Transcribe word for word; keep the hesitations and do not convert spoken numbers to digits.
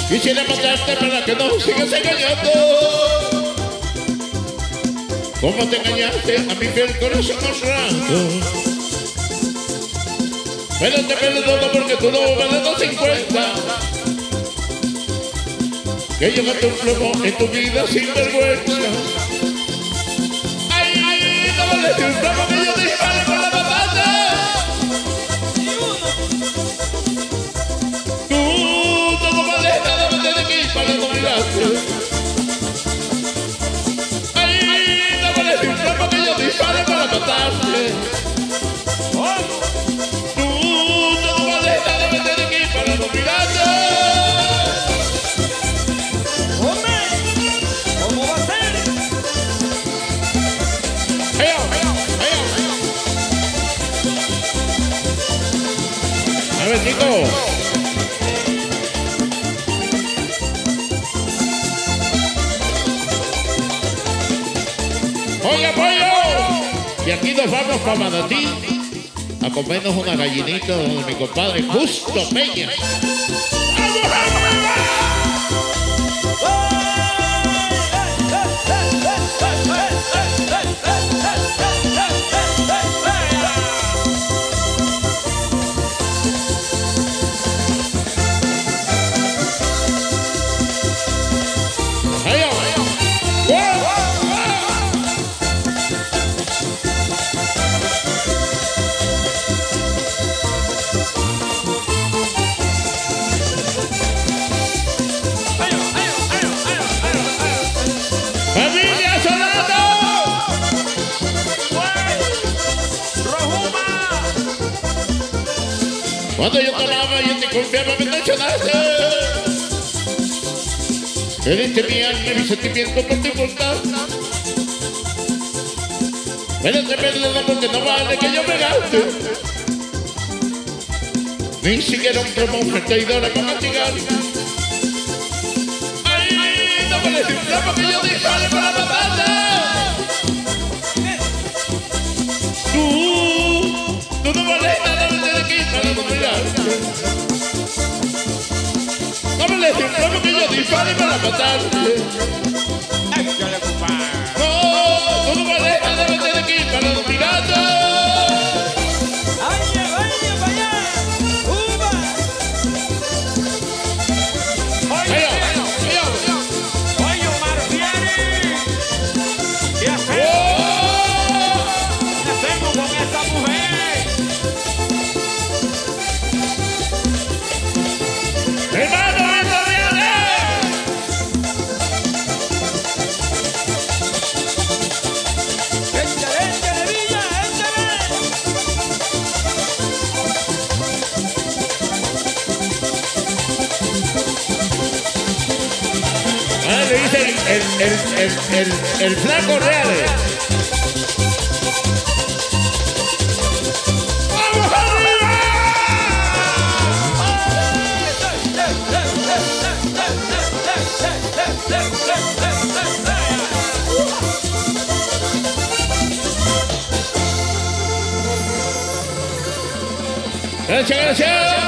Quisiera matarte para que no sigas engañando. ¿Cómo te engañaste a mi fiel corazón honrado? Pero te perdono porque tú no vales dos cincuenta. Que yo gasté un plomo en tu vida sin vergüenza. Ay, ay, no vale un plomo que yo te dispare por la batalla. Tú no vales nada más de aquí para no mirarte. Ay, no vale un plomo que yo te dispare para matarte. Tú no vales nada más de aquí para no mirarte. A ver, chicos. ¡Oye, pollo! Y aquí nos vamos para Manatí a comernos una gallinita donde mi compadre Justo Peña. ¡Vamos, vamos, vamos! Cuando yo te amaba, yo te confiaba, me traicionaste. Heriste mi alma y mi sentimiento por tu igualdad. Pero te perdono porque no vale que yo me gaste. Ni siquiera un promo una traidora con castigar. Ay, no vale un promo que yo te dispare para matarte. Tú, tú no vales nada de aquí para no mirarte. No me le un promo que yo dispare para matarte. No, tú no vales nada de aquí para no mirarte. Le dice el, el, el, el, el flaco real. ¡Vamos arriba! Gracias, gracias.